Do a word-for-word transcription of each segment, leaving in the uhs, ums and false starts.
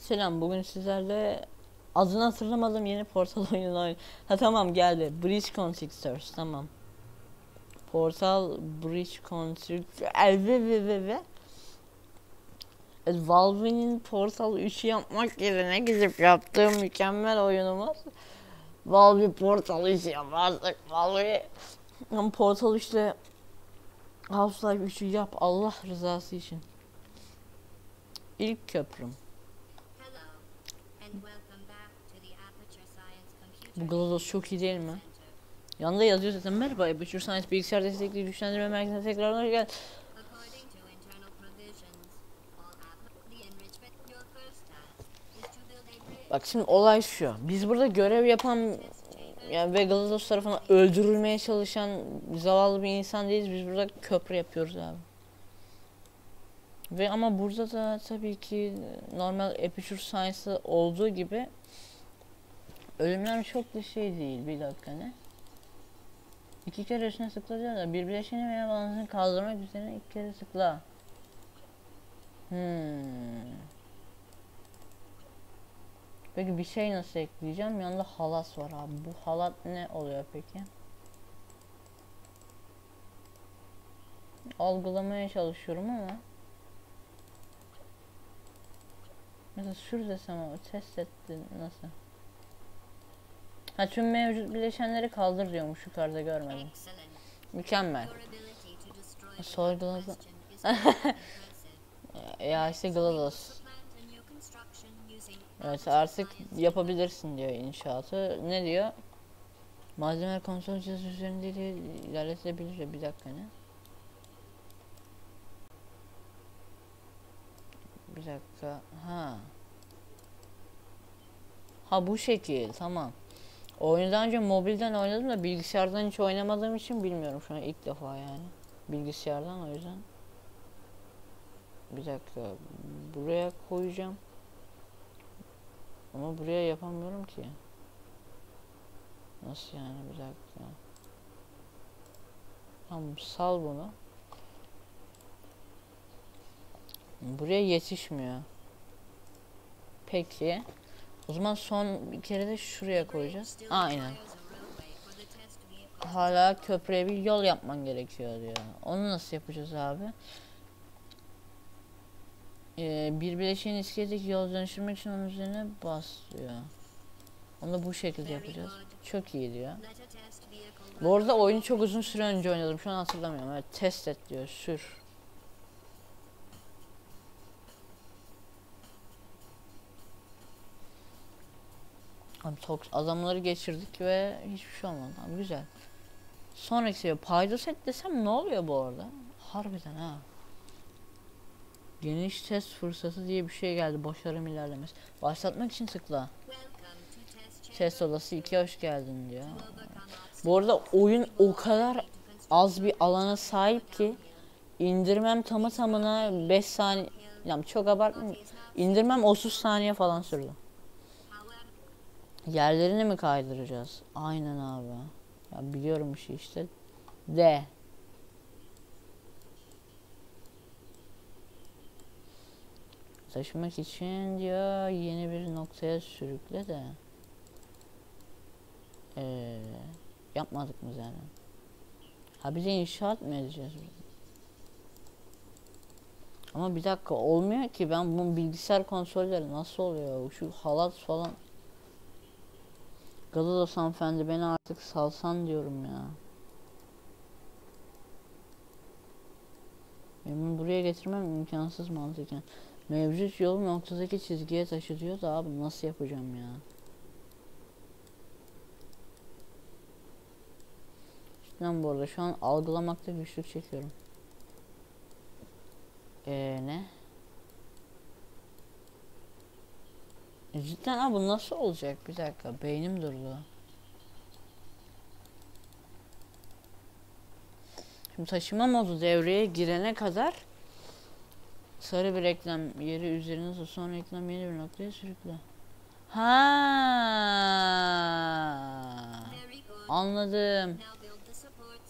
Selam, bugün sizlerle adını hatırlamadığım yeni Portal oyununu oyn. Ha tamam geldi. Breach Constructors tamam. Portal Breach Constructors. Ve ve ve ve. Evet, Valve'nin Portal üçü yapmak yerine gidip yaptığı mükemmel oyunumuz. Valve Portal üçü yaparsak Valve. Ama Portal üçle Half-Life üçü yap Allah rızası için. İlk köprüm. Bu GLaDOS çok iyi değil mi? Yanında yazıyor zaten. Merhaba, Aperture Science bilgisayar destekli güçlendirme merkezine tekrar hoş geldin. Bak şimdi olay şu. Biz burada görev yapan yani ve GLaDOS tarafından öldürülmeye çalışan zavallı bir insan değiliz. Biz burada köprü yapıyoruz abi. Ve ama burada da tabii ki normal Aperture Science'da olduğu gibi ölümler çok da şey değil. Bir dakika ne? İki kere üstüne tıklayacağız da bir bileşeni veya balansını kaldırmak üzerine iki kere tıkla. Hmm. Peki bir şey nasıl ekleyeceğim? Yanında halat var abi. Bu halat ne oluyor peki? Algılamaya çalışıyorum ama. Mesela sür desem ama test etti nasıl? Ha tüm mevcut bileşenleri kaldır diyormuş yukarıda görmedim. Mükemmel. Sorguladı. Ya işte GLaDOS. Evet artık yapabilirsin diyor inşaatı. Ne diyor? Malzeme kontrol cihazı üzerinde ilerletilebilir. Bir dakika ne? Bir dakika. Ha. Ha bu şekil tamam. Oyunu daha önce mobilden oynadım da bilgisayardan hiç oynamadığım için bilmiyorum şu an ilk defa yani. Bilgisayardan o yüzden. Bir dakika. Buraya koyacağım. Ama buraya yapamıyorum ki. Nasıl yani bir dakika. Tamam sal bunu. Buraya yetişmiyor. Peki. O zaman son bir kere de şuraya koyacağız. Aynen. Hala köprüye bir yol yapman gerekiyor diyor. Onu nasıl yapacağız abi? Ee, bir bileşiğin iskeleteki yol dönüştürmek için onun üzerine bas diyor. Onu da bu şekilde yapacağız. Çok iyi diyor. Bu arada oyunu çok uzun süre önce oynadım. Şu an hatırlamıyorum. Evet test et diyor. Sür. Abi adamları geçirdik ve hiçbir şey olmadı. Abi güzel. Sonraki seviye paydos et desem ne oluyor bu arada? Harbiden ha. Geniş test fırsatı diye bir şey geldi. Başarım ilerlemesi. Başlatmak için tıkla. Test odası iki hoş geldin diyor. Bu arada oyun o kadar az bir alana sahip ki indirmem tamı tamına beş saniye, yani çok abartmıyorum. İndirmem otuz saniye falan sürdü. Yerlerini mi kaydıracağız? Aynen abi. Ya biliyorum bir şey işte. D. Taşımak için diyor yeni bir noktaya sürükle de. Ee, yapmadık mı zaten? Ha bize inşaat mı edeceğiz? Ama bir dakika olmuyor ki, ben bunun bilgisayar konsolleri nasıl oluyor? Şu halat falan. GLaDOS hanımefendi beni artık salsan diyorum ya. Benim buraya getirmem imkansız mantıken. Mevcut yolu noktadaki çizgiye taşı diyor da abi nasıl yapacağım ya? Cidden bu arada şu an algılamakta güçlük çekiyorum. Eee ne? E, cidden abi bu nasıl olacak? Bir dakika beynim durdu. Şimdi taşıma modu devreye girene kadar sarı bir reklam yeri üzerine sonra reklam yeni bir noktaya sürükle. Ha, anladım.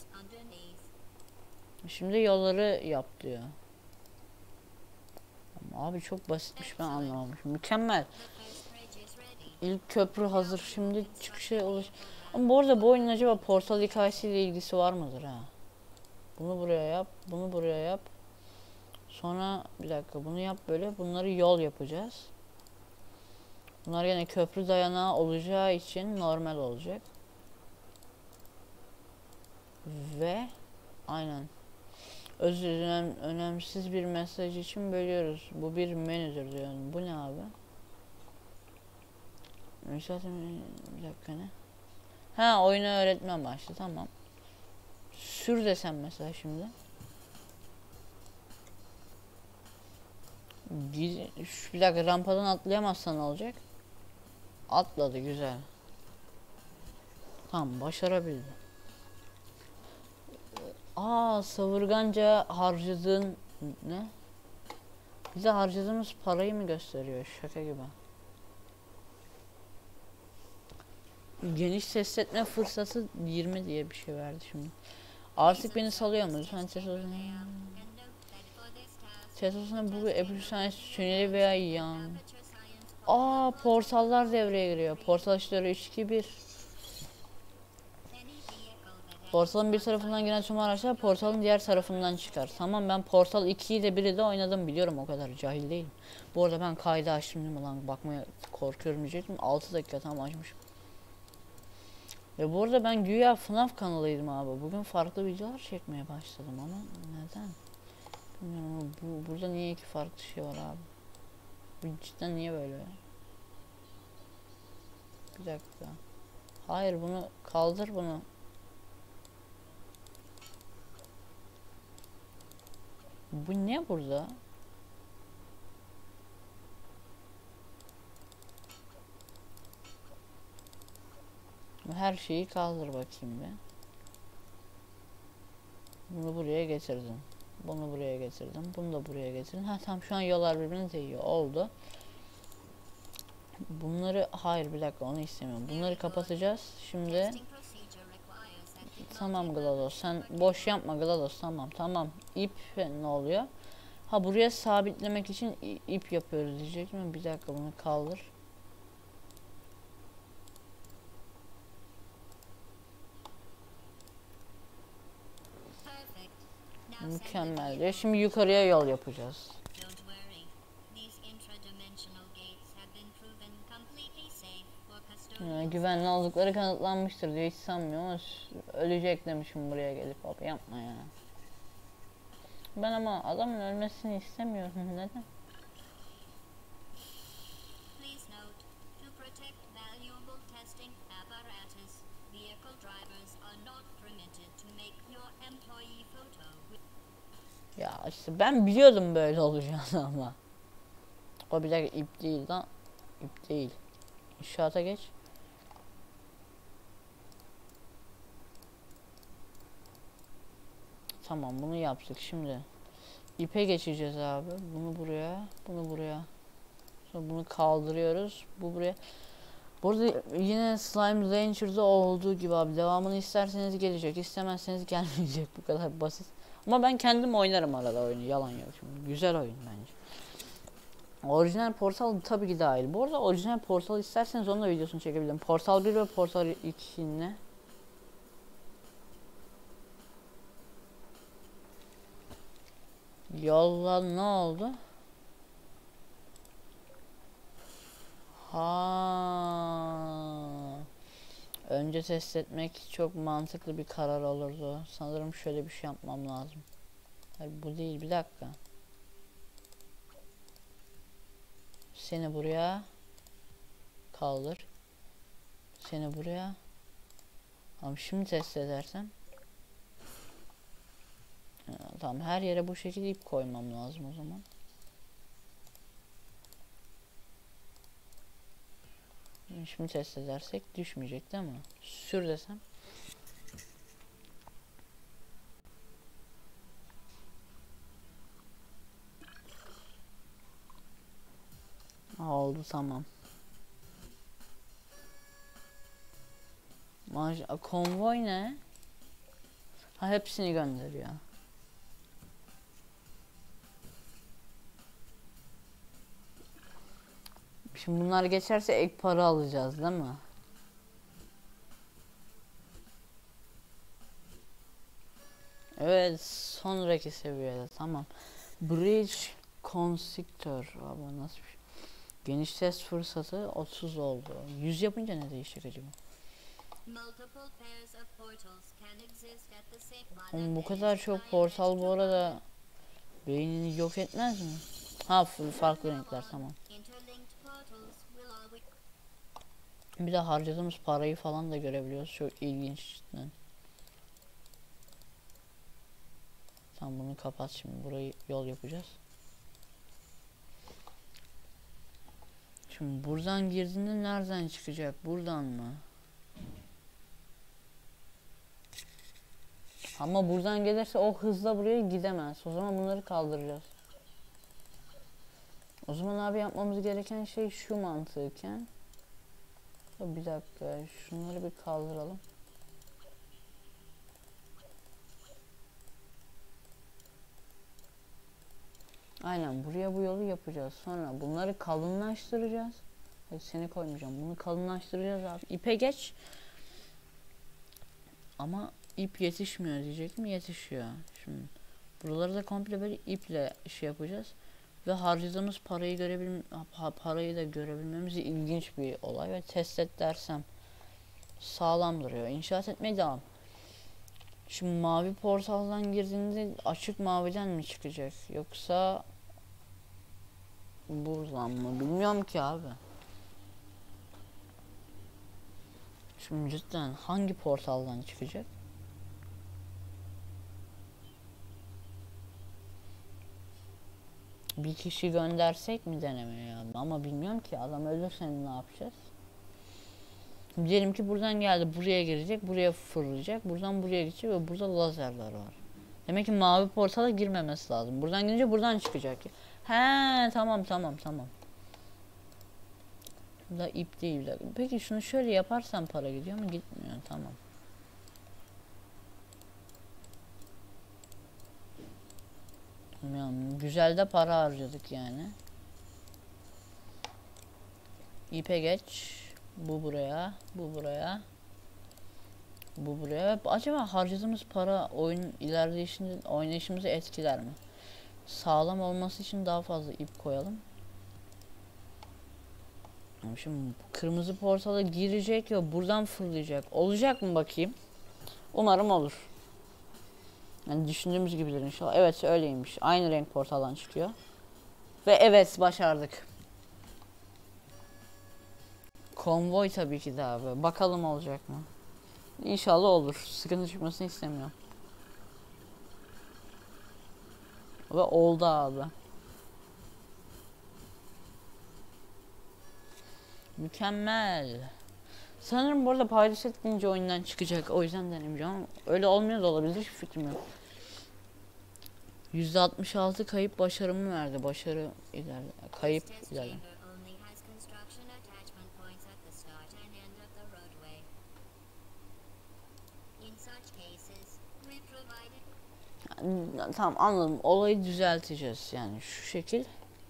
Şimdi yolları yap diyor. Abi çok basitmiş, ben anlamamışım. Mükemmel. İlk köprü hazır, şimdi çıkışa ulaş. Ama bu arada bu oyunun acaba Portal hikayesiyle ilgisi var mıdır ha? Bunu buraya yap, bunu buraya yap. Sonra bir dakika bunu yap böyle. Bunları yol yapacağız. Bunlar yine köprü dayanağı olacağı için normal olacak. Ve aynen. Özür dilerim, önemsiz bir mesaj için bölüyoruz. Bu bir menüdür diyor. Bu ne abi? Zaten bir dakika ne? Ha, oyunu öğretmen başladı, tamam. Sür desem mesela şimdi. Bir, bir dakika, rampadan atlayamazsan ne olacak? Atladı, güzel. Tamam, başarabildim. Aa, savurganca harcadığın ne? Bize harcadığımız parayı mı gösteriyor? Şaka gibi. Geniş ses etme fırsatı yirmi diye bir şey verdi şimdi. Artık beni salıyor mu? Lütfen ses olsun. Ses olsun bu efsane tüneli veya yan. Aa, portallar devreye giriyor. Portal işleri üç iki bir. Portalın bir tarafından giren tüm araçlar portalın diğer tarafından çıkar. Tamam, ben Portal ikiyi de biri de oynadım, biliyorum, o kadar cahil değilim. Bu arada ben kaydı açtım değil mi lan, bakmaya korkuyorum diyecektim. altı dakika tam açmışım. Ve bu arada ben güya F NAF kanalıydım abi. Bugün farklı videolar çekmeye başladım ama neden? Bilmiyorum, bu, burada niye iki farklı şey var abi? Bu cidden niye böyle? Bir dakika. Hayır, bunu kaldır, bunu. Bu ne burada? Her şeyi kaldır bakayım be. Bunu buraya getirdim. Bunu buraya getirdim. Bunu da buraya getirdim. Ha tamam, şu an yollar birbirine değiyor. Oldu. Bunları hayır, bir dakika, onu istemiyorum. Bunları kapatacağız. Şimdi tamam GLaDOS, sen boş yapma GLaDOS, tamam tamam. İp ne oluyor? Ha, buraya sabitlemek için ip yapıyoruz diyecektim. Bir dakika, bunu kaldır. Mükemmel diyor. Şimdi yukarıya yol yapacağız. Yani güvenli oldukları kanıtlanmıştır diye hiç sanmıyorum ama ölecek demişim buraya gelip, abi yapma ya. Ben ama adamın ölmesini istemiyorum. Neden? Ya işte ben biliyordum böyle olacağını ama. O bir dakika, ip değil lan. İp değil. İnşaata geç. Tamam, bunu yaptık şimdi. İpe geçeceğiz abi. Bunu buraya, bunu buraya. Sonra bunu kaldırıyoruz. Bu buraya. Burada yine Slime Ranger'da olduğu gibi abi. Devamını isterseniz gelecek, istemezseniz gelmeyecek. Bu kadar basit. Ama ben kendim oynarım arada oyunu. Yalan yok şimdi. Güzel oyun bence. Orijinal Portal tabii ki dahil. Bu arada orijinal Portal isterseniz onun da videosunu çekebilirim. Portal bir ve Portal iki'nin. Yolla ne oldu? Ha. Önce test etmek çok mantıklı bir karar olurdu. Sanırım şöyle bir şey yapmam lazım. Hayır, bu değil, bir dakika. Seni buraya kaldır. Seni buraya. Tamam, şimdi test edersem. Ya, tamam, her yere bu şekilde ip koymam lazım o zaman. Şimdi test edersek düşmeyecek değil mi? Sür desem. Oldu, tamam. Maj konvoy ne? Ha, hepsini gönderiyor. Şimdi bunlar geçerse ek para alacağız değil mi? Evet, sonraki seviyede tamam. Bridge Constructor. Abi nasıl bir şey? Geniş ses fırsatı otuz oldu. yüz yapınca ne değişecek acaba? Oğlum, bu kadar çok portal bu arada beynini yok etmez mi? Ha, farklı renkler, tamam. Bir de harcadığımız parayı falan da görebiliyoruz. Çok ilginç cidden. Tamam, bunu kapat şimdi. Burayı yol yapacağız. Şimdi buradan girdiğinde nereden çıkacak? Buradan mı? Ama buradan gelirse o hızla buraya gidemez. O zaman bunları kaldıracağız. O zaman abi yapmamız gereken şey şu mantıken. Bir dakika, şunları bir kaldıralım. Aynen, buraya bu yolu yapacağız. Sonra bunları kalınlaştıracağız. Hadi seni koymayacağım. Bunu kalınlaştıracağız abi. İpe geç. Ama ip yetişmiyor diyecek mi? Yetişiyor. Şimdi buraları da komple böyle iple şey yapacağız. Ve harcadığımız parayı görebil parayı da görebilmemiz ilginç bir olay ve test et dersem sağlam duruyor. İnşaat etmeye devam. Şimdi mavi portaldan girdiğinde açık maviden mi çıkacak yoksa buradan mı? Bilmiyorum ki abi. Şimdi cidden hangi portaldan çıkacak? Bir kişi göndersek mi denemeye ya? Ama bilmiyorum ki, adam ölürse ne yapacağız? Diyelim ki buradan geldi, buraya girecek, buraya fırlayacak, buradan buraya gidecek ve burada lazerler var. Demek ki mavi portala girmemesi lazım. Buradan girince buradan çıkacak. He, tamam tamam tamam. Da ip değil. Peki şunu şöyle yaparsam para gidiyor mu? Gitmiyor. Tamam. Yani güzel de para harcadık yani. İpe geç. Bu buraya, bu buraya. Bu buraya. Acaba harcadığımız para oyun ilerleyişinde oynayışımızı etkiler mi? Sağlam olması için daha fazla ip koyalım. Şimdi kırmızı portala girecek ve buradan fırlayacak. Olacak mı bakayım? Umarım olur. Yani düşündüğümüz gibidir inşallah. Evet, öyleymiş. Aynı renk portaldan çıkıyor. Ve evet, başardık. Konvoy tabii ki de abi. Bakalım olacak mı? İnşallah olur. Sıkıntı çıkmasını istemiyorum. Ve oldu abi. Mükemmel. Sanırım bu arada paylaş etmeyince oyundan çıkacak. O yüzden denemeyeceğim. Öyle olmuyor da olabilir. Hiçbir fikrim yok. yüzde altmış altı kayıp başarımı verdi. Başarı ilerle. Kayıp ilerle. Tamam, anladım. Olayı düzelteceğiz yani şu şekil.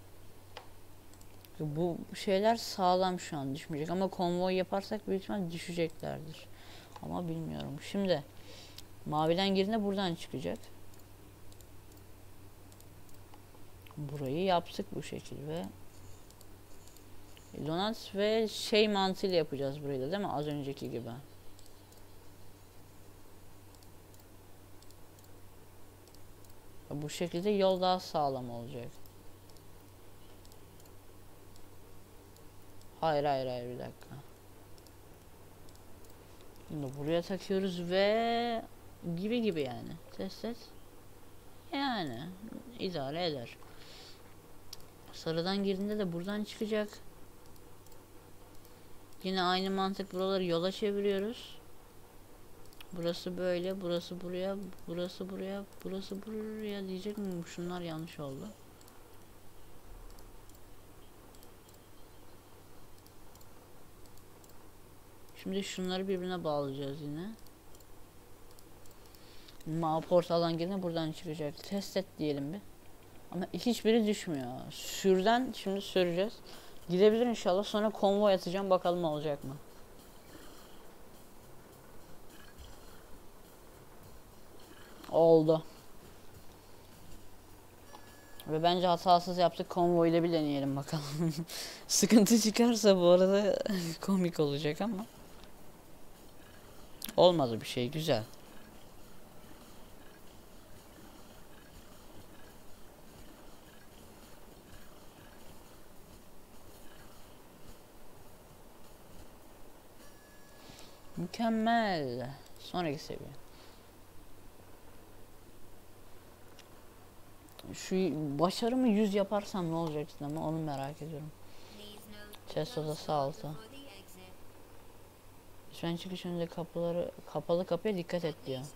Bu şeyler sağlam, şu an düşmeyecek ama konvoy yaparsak büyük ihtimal düşeceklerdir. Ama bilmiyorum. Şimdi maviden girdiğinde buradan çıkacak. Burayı yaptık bu şekil ve donat ve şey mantığıyla yapacağız burayı da, değil mi? Az önceki gibi. Bu şekilde yol daha sağlam olacak. Hayır hayır hayır, bir dakika. Şimdi buraya takıyoruz ve gibi gibi yani. Test et. Yani idare eder. Sarıdan girdiğinde de buradan çıkacak. Yine aynı mantık, buraları yola çeviriyoruz. Burası böyle, burası buraya, burası buraya, burası buraya diyecek miyim? Şunlar yanlış oldu. Şimdi şunları birbirine bağlayacağız yine. Mavi portaldan girdiğinde buradan çıkacak. Test et diyelim bir. Ama hiçbiri düşmüyor. Sürden şimdi süreceğiz. Gidebilir inşallah. Sonra konvoy atacağım. Bakalım olacak mı? Oldu. Ve bence hatasız yaptık. Konvoy ile bir deneyelim bakalım. Sıkıntı çıkarsa bu arada komik olacak ama. Olmadı bir şey. Güzel. Mükemmel. Sonraki seviye. Şu başarımı yüz yaparsam ne olacak ama onu merak ediyorum. Chest odası altı. Lütfen çıkış önünde kapıları kapalı kapıya dikkat et diyor.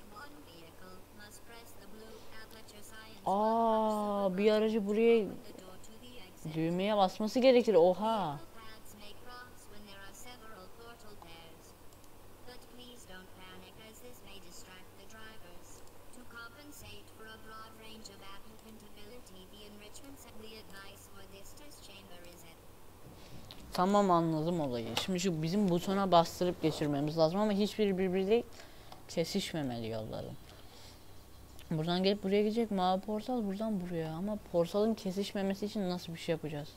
Aa, bir aracı buraya düğmeye basması gerekir. Oha. Tamam, anladım olayı. Şimdi şu bizim butona bastırıp geçirmemiz lazım ama hiçbir birbiriyle kesişmemeli yolların. Buradan gelip buraya gidecek, mavi portal buradan buraya, ama portalın kesişmemesi için nasıl bir şey yapacağız?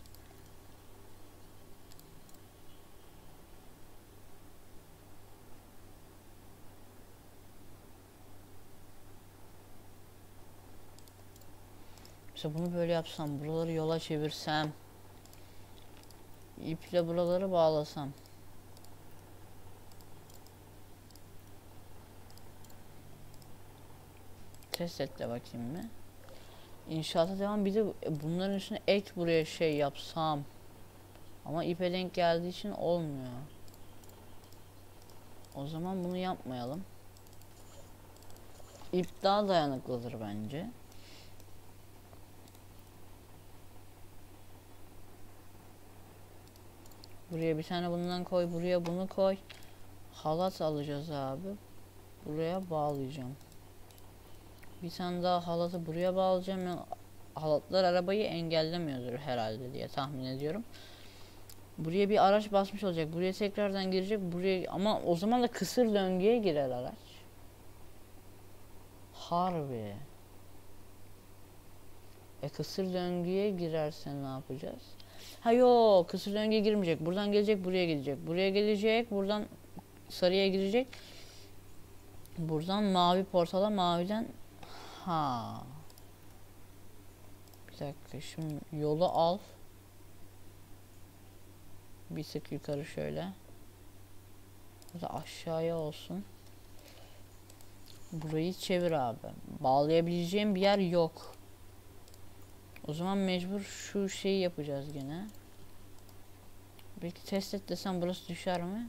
Mesela bunu böyle yapsam, buraları yola çevirsem, iple buraları bağlasam. Test etle bakayım mı? İnşaata devam, bir de bunların üstüne ek buraya şey yapsam. Ama ipe denk geldiği için olmuyor. O zaman bunu yapmayalım. İp daha dayanıklıdır bence. Buraya bir tane bundan koy, buraya bunu koy. Halat alacağız abi. Buraya bağlayacağım. Bir tane daha halatı buraya bağlayacağım. Yani halatlar arabayı engellemiyordur herhalde diye tahmin ediyorum. Buraya bir araç basmış olacak. Buraya tekrardan girecek. Buraya, ama o zaman da kısır döngüye girer araç. Harbi. E kısır döngüye girerse ne yapacağız? Ha yok, kısır döngüye girmeyecek. Buradan gelecek, buraya gidecek. Buraya gelecek, buradan sarıya girecek. Buradan mavi portala, maviden ha. Bir dakika, şimdi yolu al. Bir tık yukarı şöyle. Burada aşağıya olsun. Burayı çevir abi. Bağlayabileceğim bir yer yok. O zaman mecbur şu şeyi yapacağız gene. Belki test et desem burası düşer mi?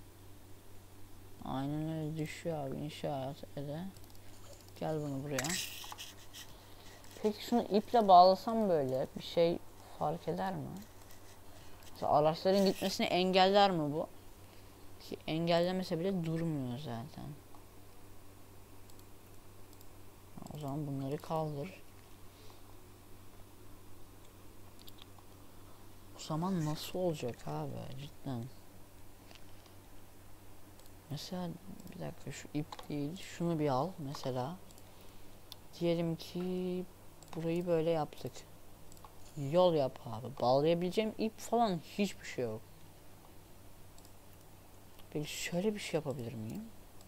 Aynen öyle düşüyor abi. İnşaat ede. Gel bunu buraya. Peki şunu iple bağlasam böyle bir şey fark eder mi? Mesela araçların gitmesini engeller mi bu? Ki engellemese bile durmuyor zaten. O zaman bunları kaldır. O zaman nasıl olacak abi cidden? Mesela bir dakika, şu ip değil, şunu bir al mesela. Diyelim ki burayı böyle yaptık. Yol yap abi. Bağlayabileceğim ip falan hiçbir şey yok. Peki şöyle bir şey yapabilir miyim?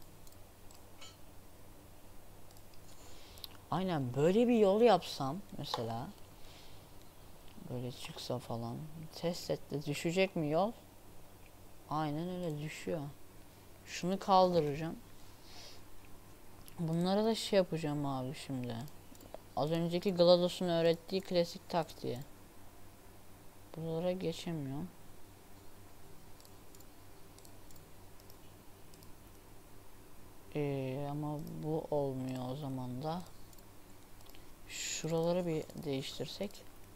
Aynen böyle bir yol yapsam mesela. Böyle çıksa falan. Test et de düşecek mi yol? Aynen öyle düşüyor. Şunu kaldıracağım. Bunlara da şey yapacağım abi şimdi. Az önceki GLaDOS'un öğrettiği klasik taktiği. Buralara geçemiyorum. Ee, ama bu olmuyor o zaman da. Şuraları bir değiştirsek.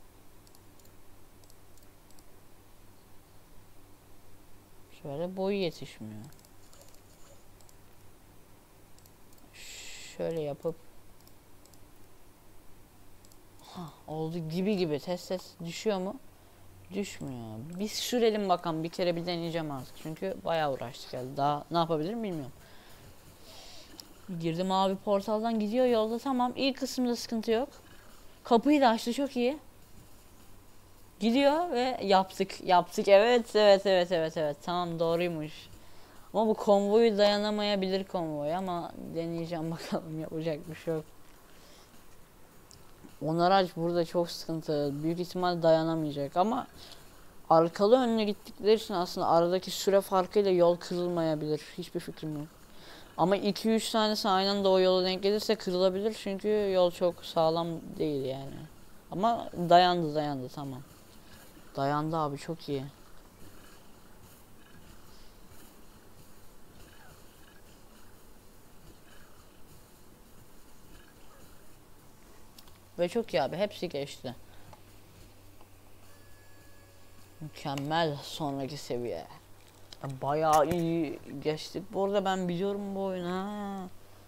Şöyle boyu yetişmiyor. Şöyle yapıp ha, oldu gibi gibi. Test et, düşüyor mu? Düşmüyor. Biz sürelim bakalım, bir kere bir deneyeceğim artık. Çünkü bayağı uğraştık yani. Daha ne yapabilirim bilmiyorum. Girdim abi, portaldan gidiyor yolda, tamam. İlk kısımda sıkıntı yok. Kapıyı da açtı, çok iyi. Gidiyor ve yaptık yaptık, evet evet evet evet evet, tamam, doğruymuş. Ama bu konvoyu dayanamayabilir konvoy, ama deneyeceğim bakalım, yapacak bir şey yok. Onlar araç burada çok sıkıntı, büyük ihtimal dayanamayacak, ama arkalı önlü gittikleri için aslında aradaki süre farkıyla yol kırılmayabilir, hiçbir fikrim yok. Ama iki üç tanesi aynı anda o yola denk gelirse kırılabilir, çünkü yol çok sağlam değil yani. Ama dayandı dayandı, tamam. Dayandı abi, çok iyi. Ve çok iyi abi, hepsi geçti. Mükemmel, sonraki seviye. Bayağı iyi geçtik. Bu arada ben biliyorum bu oyunu ha.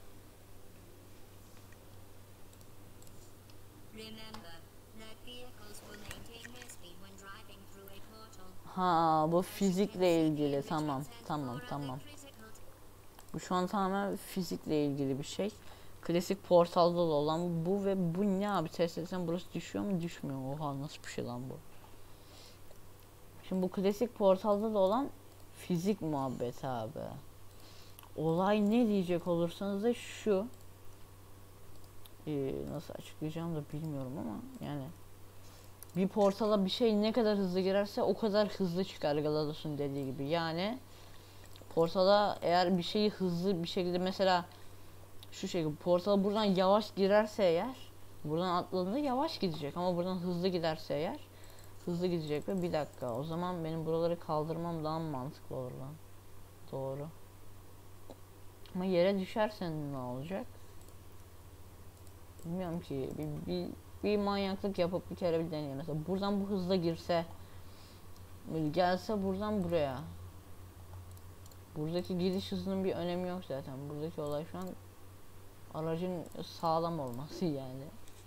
Ha, bu fizikle ilgili, tamam tamam tamam. Bu şu an tamamen fizikle ilgili bir şey. Klasik portalda da olan bu ve bu ne abi, test etsem burası düşüyor mu, düşmüyor. Oha, nasıl bir şey lan bu. Şimdi bu klasik portalda da olan fizik muhabbeti abi. Olay ne diyecek olursanız da şu. Ee, nasıl açıklayacağım da bilmiyorum ama yani. Bir portala bir şey ne kadar hızlı girerse o kadar hızlı çıkar, Galados'un dediği gibi. Yani portala eğer bir şeyi hızlı bir şekilde, mesela şu şekilde portala buradan yavaş girerse eğer, buradan atladığında yavaş gidecek, ama buradan hızlı giderse eğer hızlı gidecek. Ve bir dakika, o zaman benim buraları kaldırmam daha mantıklı olur lan. Doğru. Ama yere düşersen ne olacak? Bilmiyorum ki. Bir, bir, bir manyaklık yapıp bir kere bir deneyelim. Mesela buradan bu hızla girse, böyle gelse buradan buraya. Buradaki gidiş hızının bir önemi yok zaten. Buradaki olay şu an aracın sağlam olması yani.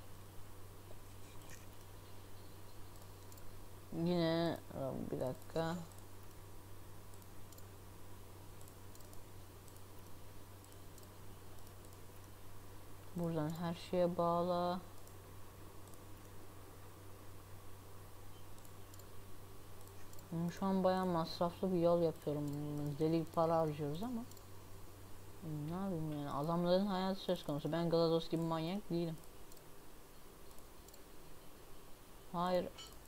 Yine bir dakika. Buradan her şeye bağla. Şu an bayağı masraflı bir yol yapıyorum. Deli para harcıyoruz ama ne yapayım yani, adamların hayatı söz konusu. Ben Galados gibi manyak değilim. Hayır.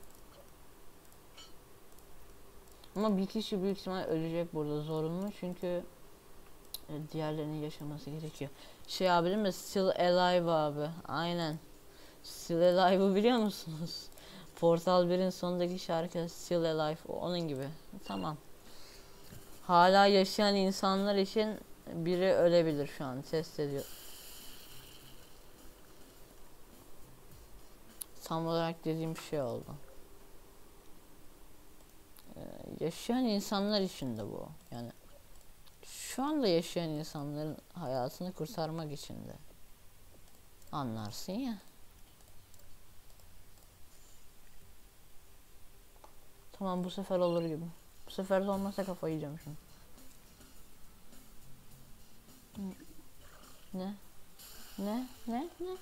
Ama bir kişi büyük ihtimal ölecek burada, zorunlu, çünkü diğerlerinin yaşaması gerekiyor. Şey abi değil mi? Still Alive abi. Aynen. Still Alive'ı biliyor musunuz? Portal birin sonundaki şarkı Still Alive, onun gibi. Tamam. Hala yaşayan insanlar için biri ölebilir şu an, test ediyor. Tam olarak dediğim şey oldu. Ee, yaşayan insanlar için de bu. Yani şu anda yaşayan insanların hayatını kurtarmak için de. Anlarsın ya. Tamam, bu sefer olur gibi. Bu sefer de olmazsa kafayı yiyeceğim şimdi. Ne? Ne? Ne? Ne?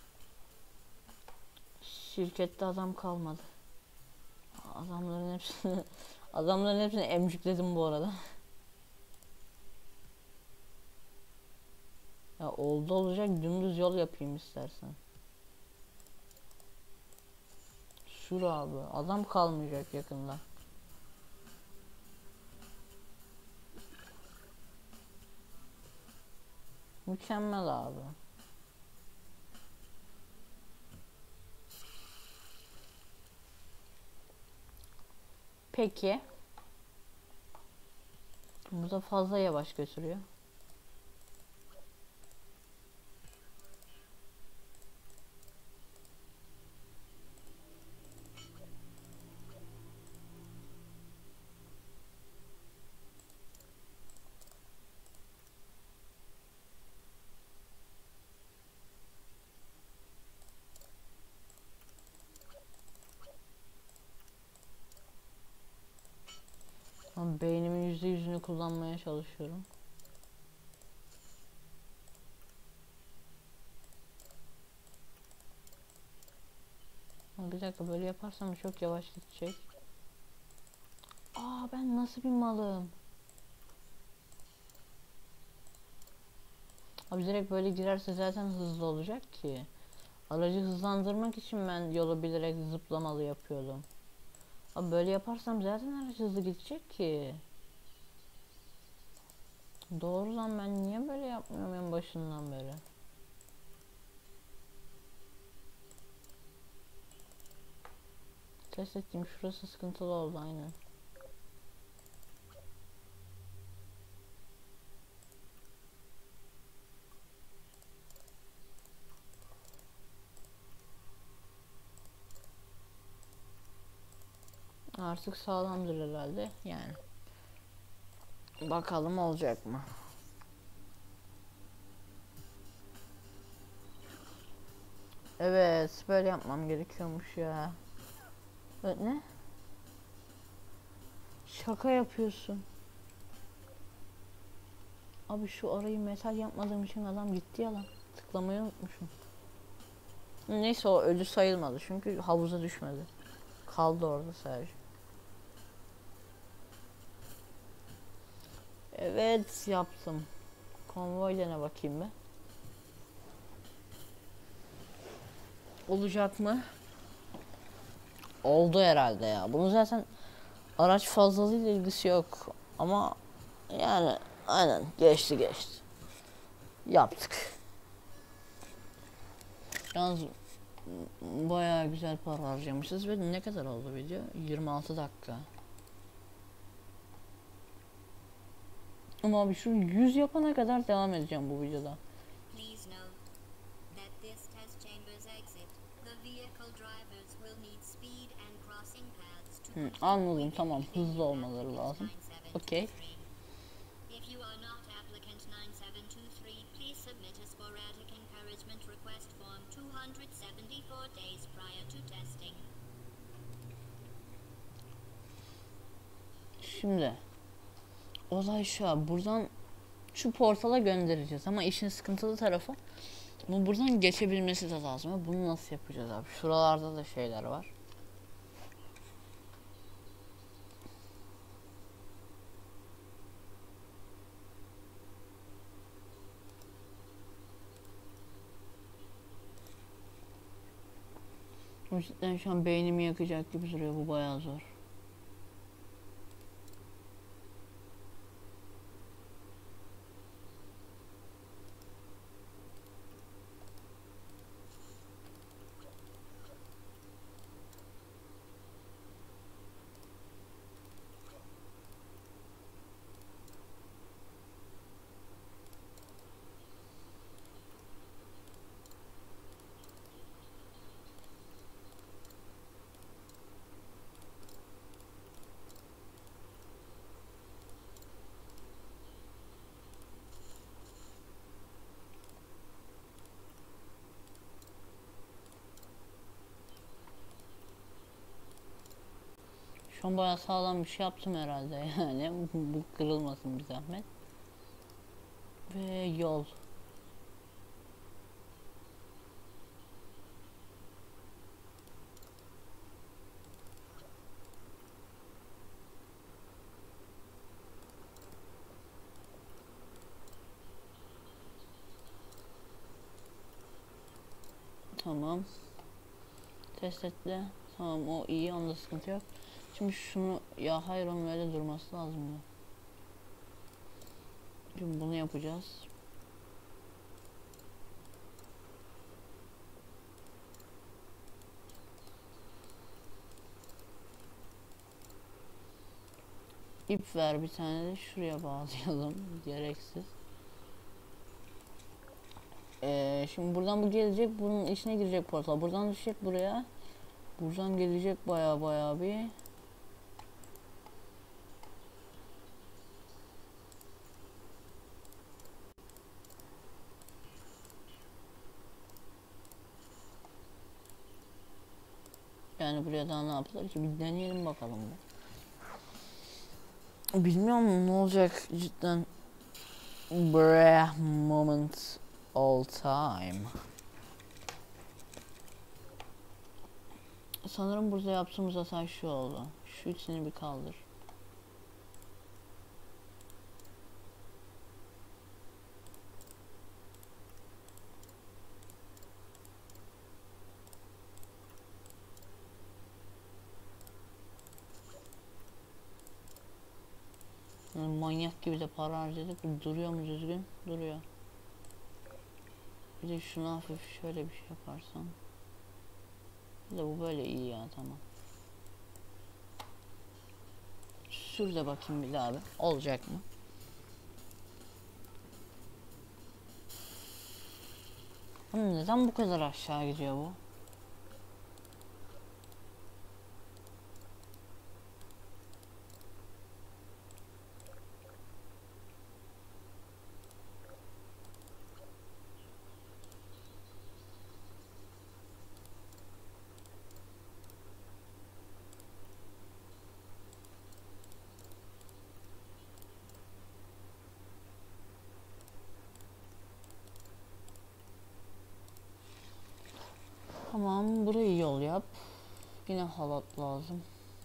Şirkette adam kalmadı. Adamların hepsini adamların hepsini emcükledim bu arada. Ya oldu olacak, dümdüz yol yapayım istersen. Sür abi. Adam kalmayacak yakında. Mükemmel abi. Peki. Bu da fazla yavaş götürüyor. Şu an beynimin yüzde yüzünü kullanmaya çalışıyorum. Ama bir dakika, böyle yaparsam çok yavaş gidecek. Aa, ben nasıl bir malım? Abi direkt böyle girerse zaten hızlı olacak ki. Aracı hızlandırmak için ben yolu bilerek zıplamalı yapıyordum. Abi böyle yaparsam zaten araç hızlı gidecek ki. Doğru lan, ben niye böyle yapmıyorum en başından beri? Test ettiğim şurası sıkıntılı oldu aynen. Artık sağlamdır herhalde yani. Bakalım olacak mı? Evet, böyle yapmam gerekiyormuş ya. Evet, ne? Şaka yapıyorsun. Abi şu arayı metal yapmadığım için adam gitti ya lan. Tıklamayı unutmuşum. Neyse, o ölü sayılmadı çünkü havuza düşmedi. Kaldı orada sadece. Evet, yaptım. Konvoyla ne bakayım ben. Olacak mı? Oldu herhalde ya. Bunun zaten araç fazlalığıyla ilgisi yok. Ama yani aynen geçti geçti. Yaptık. Yalnız bayağı güzel para harcamışız ve ne kadar oldu video? yirmi altı dakika. Ama abi şu yüz yapana kadar devam edeceğim bu videoda. Hı, anladım, tamam, hızlı olmaları lazım. Okey. Şimdi olay şu, buradan şu portala göndereceğiz ama işin sıkıntılı tarafı bu buradan geçebilmesi de lazım. Bunu nasıl yapacağız abi? Şuralarda da şeyler var. Cidden şu an beynimi yakacak gibi duruyor, bu bayağı zor. Şu an bayağı sağlam bir şey yaptım herhalde yani. Bu kırılmasın bir zahmet. Ve yol. Tamam. Test etti. Tamam, o iyi, onda sıkıntı yok. Şimdi şunu, ya hayır, onun öyle durması lazım ya. Şimdi bunu yapacağız. İp ver bir tane de şuraya bağlayalım. Gereksiz. Ee, şimdi buradan bu gelecek. Bunun içine girecek portal. Buradan düşecek buraya. Buradan gelecek baya baya bir. Yani buraya daha ne yapılır ki? Bir deneyelim bakalım. Bilmiyorum ne olacak cidden. Breh moment all time. Sanırım burada yaptığımız hata şu oldu. Şu ikisini bir kaldır. Yani manyak gibi de para harcadık. Duruyor mu düzgün? Duruyor. Bir de şunu hafif şöyle bir şey yaparsam. Bir de bu böyle iyi ya, tamam. Sür de bakayım bir daha abi. Olacak mı? Ama neden bu kadar aşağı gidiyor bu? Tamam, burayı yol yap. Yine halat lazım.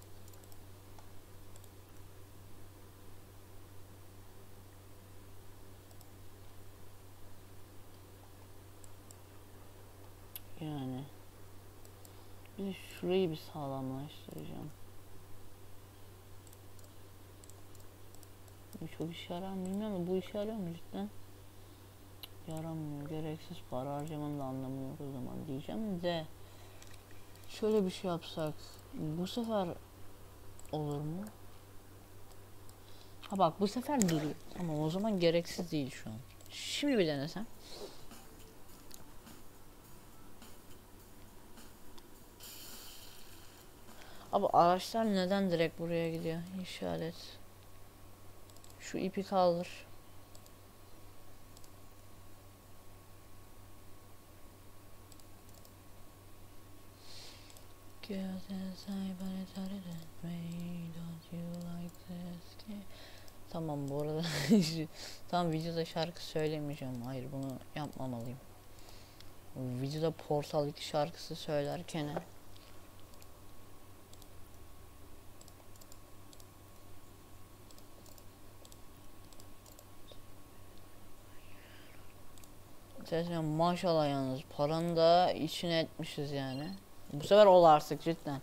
Yani. Bir de şurayı bir sağlamlaştıracağım. Bu çok işe yarar mı bilmiyorum ama bu işe yarıyor mu cidden? Yaramıyor. Gereksiz para harcamanın da anlamı yok o zaman diyeceğim de. Şöyle bir şey yapsak. Bu sefer olur mu? Ha bak, bu sefer duruyor. Ama o zaman gereksiz değil şu an. Şimdi bir denesem. Abi araçlar neden direkt buraya gidiyor? İşaret. Şu ipi kaldır. Tamam, bu arada tam videoda şarkı söylemeyeceğim. Hayır, bunu yapmamalıyım. Videoda Portal iki şarkısı söylerken Gerçekten maşallah, yalnız paranı da içine etmişiz yani. Bu sefer ol artık cidden.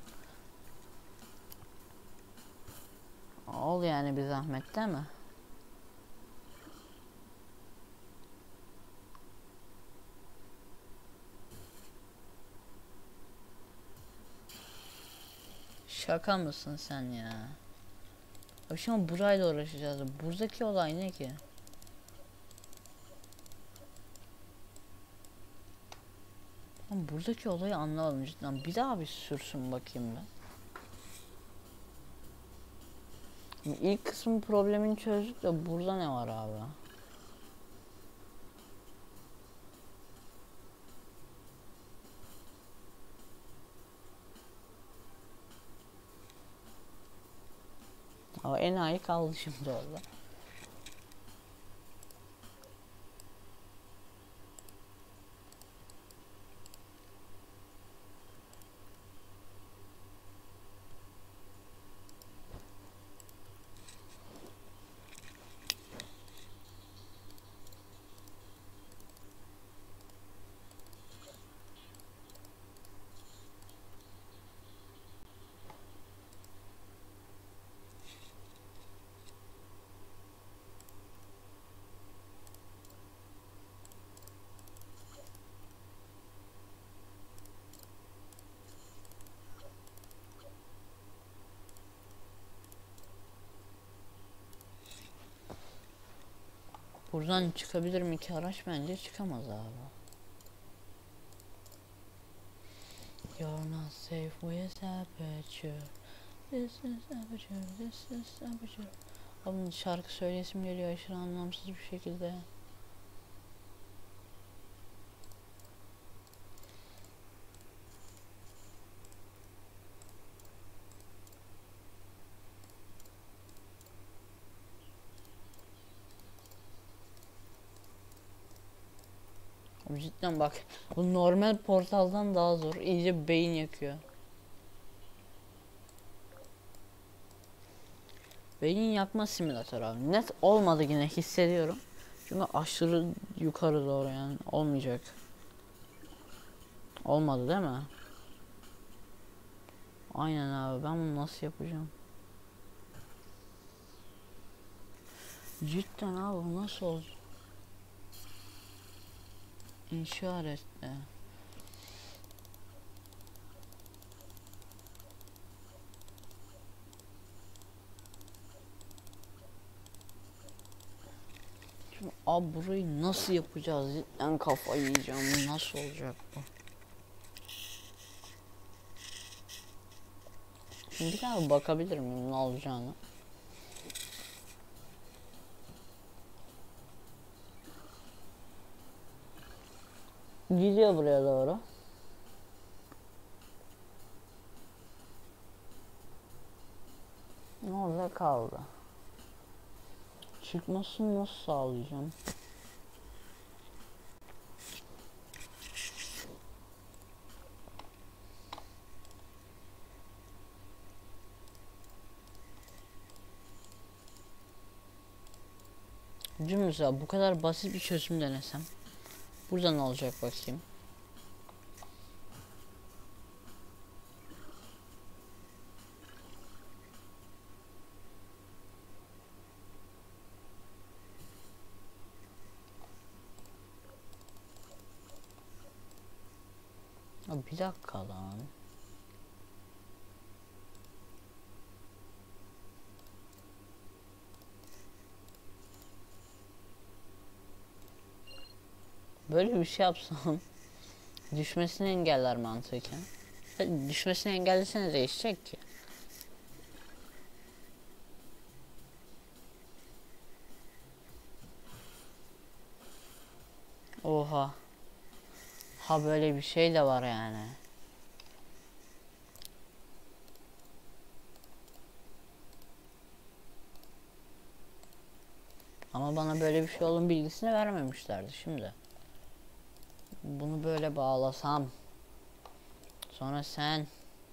Ol yani, bir zahmet değil mi? Şaka mısın sen ya? Abi şimdi burayla uğraşacağız. Buradaki olay ne ki? Ama buradaki olayı anlamadım cidden. Bir daha bir sürsün bakayım ben. İlk kısmın problemini çözdük de burada ne var abi? Ama enayi kaldı şimdi orada. Buradan çıkabilir mi ki araç? Bence çıkamaz abi. You're not safe with aperture. This is aperture, this is aperture. Abi şarkı söyleyesim geliyor aşırı anlamsız bir şekilde. Cidden bak, bu normal portaldan daha zor. İyice beyin yakıyor. Beyin yakma simülatör abi. Net olmadı yine, hissediyorum. Çünkü aşırı yukarı doğru yani. Olmayacak. Olmadı değil mi? Aynen abi, ben bunu nasıl yapacağım? Cidden abi, bu nasıl olacak? İnşa etti. Şimdi abi burayı nasıl yapacağız? Cidden kafayı yiyeceğim. Nasıl olacak bu? Şimdi bir daha bakabilir miyim ne olacağını? Gidiyor buraya doğru. Ne olacak kaldı? Çıkmasını nasıl sağlayacağım? Dümdüz abi, bu kadar basit bir çözüm denesem. Burada ne olacak bakayım. Abi bir dakika lan. Böyle bir şey yapsam düşmesini engeller mantıken. Düşmesini engellesene, değişecek ki. Oha. Ha, böyle bir şey de var yani. Ama bana böyle bir şey olduğunu bilgisini vermemişlerdi şimdi. Bunu böyle bağlasam. Sonra sen.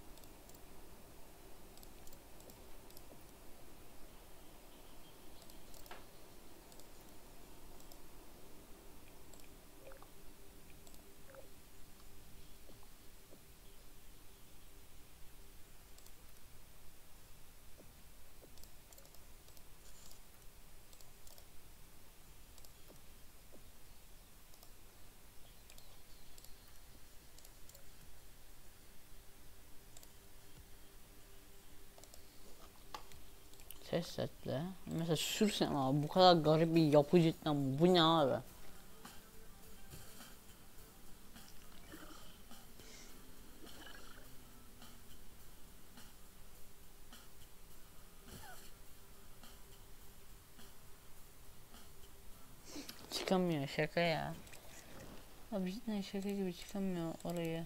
Test etle. Mesela sürsen abi, bu kadar garip bir yapı cidden, bu ne abi? Çıkamıyor, şaka ya. Abi cidden şaka gibi çıkamıyor oraya.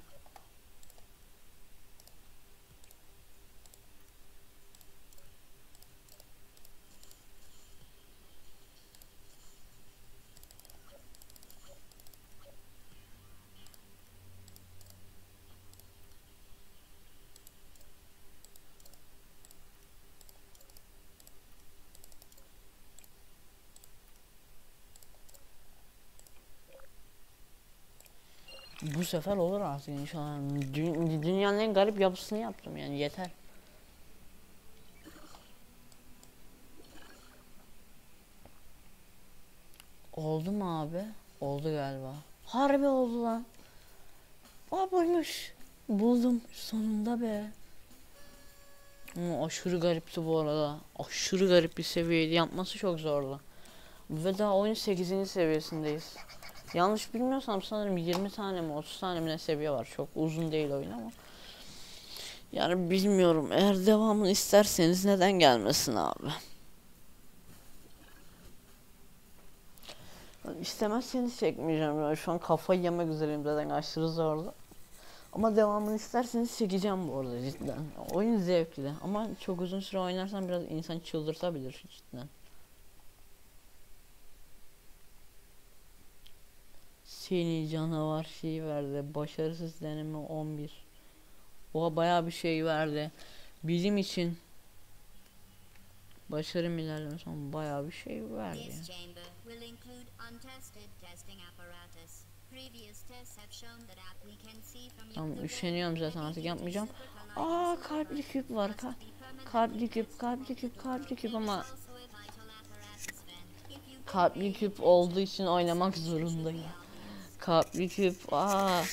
Bu sefer olur artık inşallah. Dü dünyanın en garip yapısını yaptım yani, yeter. Oldu mu abi? Oldu galiba. Harbi oldu lan. Aa, buymuş. Buldum sonunda be. Ama aşırı garipti bu arada. Aşırı garip bir seviyeydi. Yapması çok zordu. Ve daha oyun sekizinci seviyesindeyiz. Yanlış bilmiyorsam sanırım yirmi tane mi otuz tane mi ne seviye var. Çok uzun değil oyun ama. Yani bilmiyorum. Eğer devamını isterseniz neden gelmesin abi. İstemezseniz çekmeyeceğim ya. Şu an kafayı yemek üzereyim, zaten aşırı zordu. Ama devamını isterseniz çekeceğim bu arada cidden. Oyun zevkli ama çok uzun süre oynarsan biraz insan çıldırtabilir cidden. Seni canavar şey verdi. Başarısız deneme on bir. Oha bayağı bir şey verdi. Bilim için başarım ilerleme son bayağı bir şey verdi. This chamber will include untested testing apparatus. Previous tests have shown that we can see from Tamam üşeniyorum zaten artık yapmayacağım. Aa kalpli küp var. Ka kalpli küp, kalpli küp, kalpli küp ama kalpli küp olduğu için oynamak zorundayım. Kalpli küp. Aa.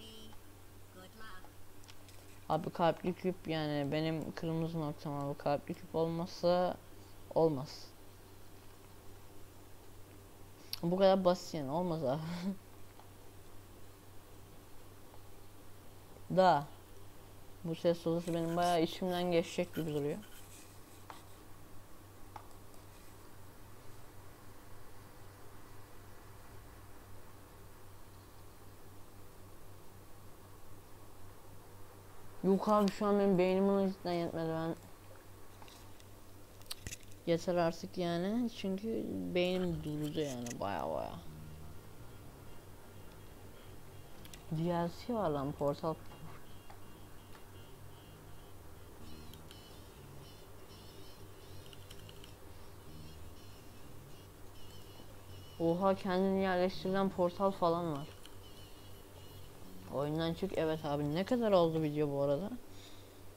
Abi kalpli küp yani benim kırmızı noktam abi. Kalpli küp olmazsa olmaz. Bu kadar basit yani olmaz abi. Da bu ses solusu benim bayağı içimden geçecek gibi duruyor. Yok abi şu an benim beynim ona cidden yetmedi ben. Yeter artık yani çünkü beynim durdu yani baya baya. D L C var lan Portal. Oha kendini yerleştirilen portal falan var. Oyundan çık evet abi ne kadar oldu video bu arada?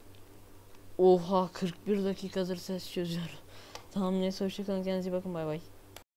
Oha kırk bir dakikadır ses çözüyorum. Tamam neyse hoşçakalın kendinize iyi bakın bay bay.